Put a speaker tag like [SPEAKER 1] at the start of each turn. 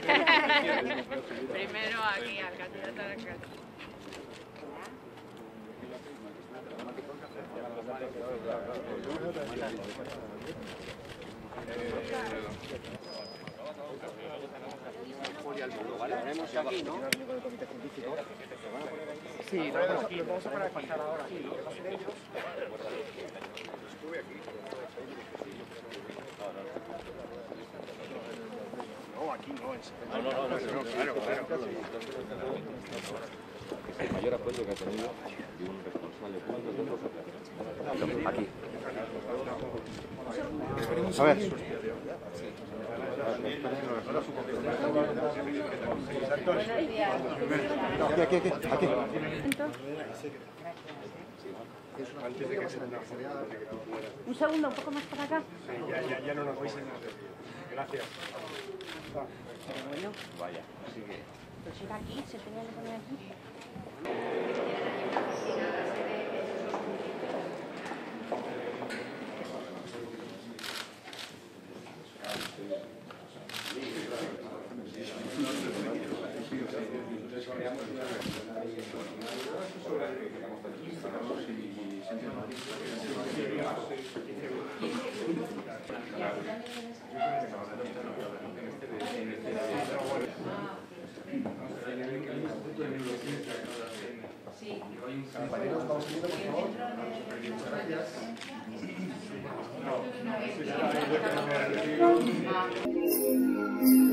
[SPEAKER 1] Primero aquí al candidato a la alcalde.
[SPEAKER 2] Ponemos aquí, ¿no?
[SPEAKER 3] Sí, lo vamos a poner aquí. Ahora aquí. Lo que va a ser ellos. No, aquí no es. No, claro.
[SPEAKER 4] El mayor apoyo que ha tenido de un responsable público de aquí.
[SPEAKER 3] A ver. Aquí. Antes de que se nos jodeada.
[SPEAKER 5] Un segundo, un poco más para acá.
[SPEAKER 3] Ya no nos vais en nada. Gracias.
[SPEAKER 5] Pero bueno.
[SPEAKER 4] Vaya, así que...
[SPEAKER 5] Pues era aquí, se tenía que poner aquí.
[SPEAKER 3] Compañeros, vamos siguiendo, por favor. Muchas gracias.